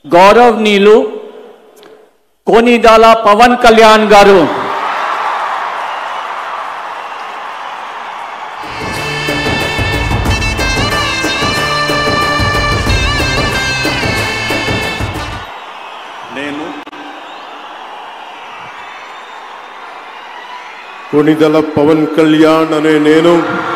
గౌరవనీయులు కొనిదెల పవన్ కళ్యాణ్ గారు కొనిదెల పవన్ కళ్యాణ్ అనే నేను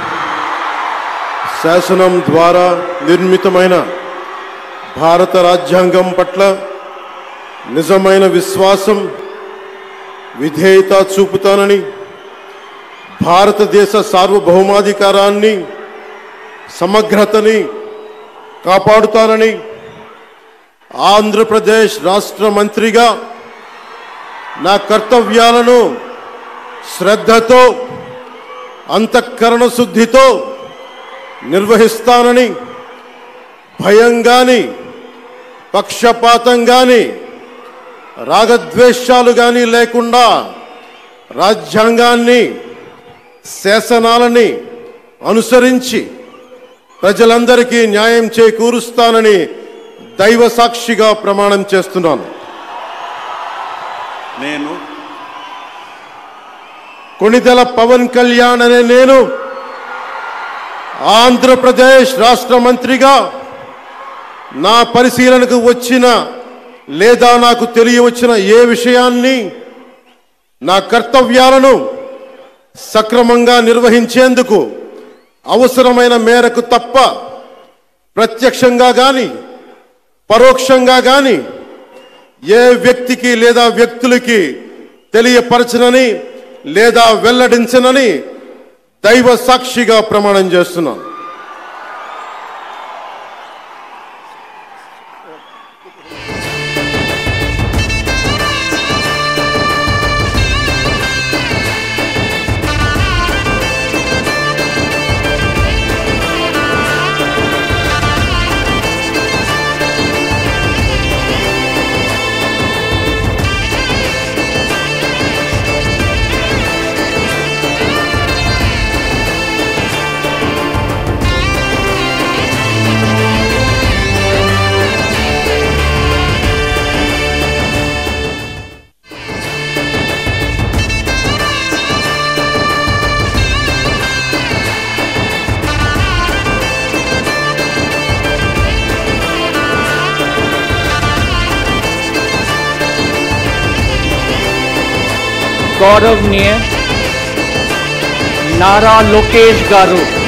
శాసనం ద్వారా నిర్మితమైన భారత రాజ్యాంగం పట్ల నిజమైన విశ్వాసం విధేయత చూపుతానని భారతదేశ సార్వభౌమాధికారాన్ని సమగ్రతని కాపాడుతానని ఆంధ్రప్రదేశ్ రాష్ట్ర మంత్రిగా నా కర్తవ్యాలను శ్రద్ధతో అంతఃకరణ శుద్ధితో నిర్వహిస్తానని భయం గాని పక్షపాతం గాని రాగద్వేషాలు గాని లేకుండా రాజ్యాంగాన్ని శాసనాలని అనుసరించి ప్రజలందరికీ న్యాయం చేకూరుస్తానని దైవ సాక్షిగా ప్రమాణం చేస్తున్నాను. నేను కొనిదెల పవన్ కళ్యాణ్ అనే నేను ఆంధ్రప్రదేశ్ రాష్ట్ర మంత్రిగా నా పరిశీలనకు వచ్చిన లేదా నాకు తెలియవచ్చిన ఏ విషయాన్ని నా కర్తవ్యాలను సక్రమంగా నిర్వహించేందుకు అవసరమైన మేరకు తప్ప ప్రత్యక్షంగా గాని పరోక్షంగా గాని ఏ వ్యక్తికి లేదా వ్యక్తులకి తెలియపరచనని లేదా వెల్లడించనని దైవ సాక్షిగా ప్రమాణం చేస్తున్నాను. गौरवनीय नारा लोकेश गारू